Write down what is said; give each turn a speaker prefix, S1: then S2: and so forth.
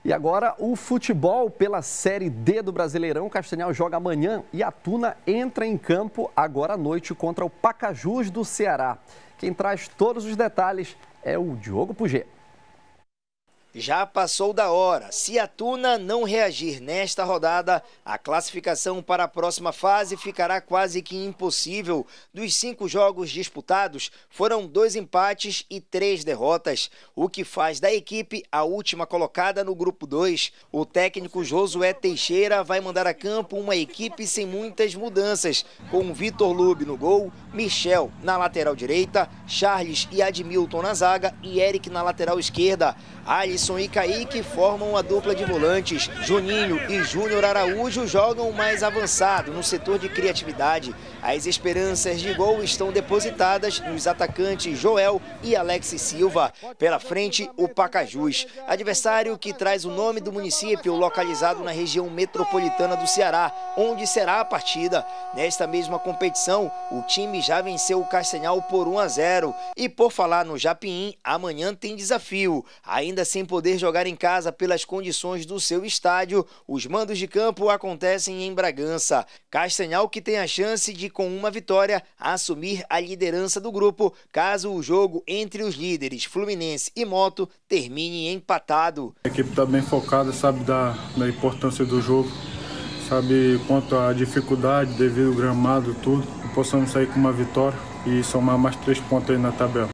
S1: E agora o futebol pela Série D do Brasileirão. O Castanhal joga amanhã e a Tuna entra em campo agora à noite contra o Pacajus do Ceará. Quem traz todos os detalhes é o Diogo Puget.
S2: Já passou da hora. Se a Tuna não reagir nesta rodada, a classificação para a próxima fase ficará quase que impossível. Dos 5 jogos disputados, foram 2 empates e 3 derrotas, o que faz da equipe a última colocada no grupo 2. O técnico Josué Teixeira vai mandar a campo uma equipe sem muitas mudanças, com Vitor Lube no gol, Michel na lateral direita, Charles e Admilton na zaga e Eric na lateral esquerda. Alisson e Kaique formam a dupla de volantes. Juninho e Júnior Araújo jogam mais avançado no setor de criatividade. As esperanças de gol estão depositadas nos atacantes Joel e Alex Silva. Pela frente, o Pacajus, adversário que traz o nome do município localizado na região metropolitana do Ceará, onde será a partida. Nesta mesma competição, o time já venceu o Castanhal por 1-0. E por falar no Japim, amanhã tem desafio. Ainda sem poder jogar em casa pelas condições do seu estádio, os mandos de campo acontecem em Bragança. Castanhal que tem a chance de, com uma vitória, assumir a liderança do grupo, caso o jogo entre os líderes Fluminense e Moto termine empatado.
S3: A equipe está bem focada, sabe da importância do jogo, sabe quanto à dificuldade devido ao gramado, tudo. Possamos sair com uma vitória e somar mais 3 pontos aí na tabela.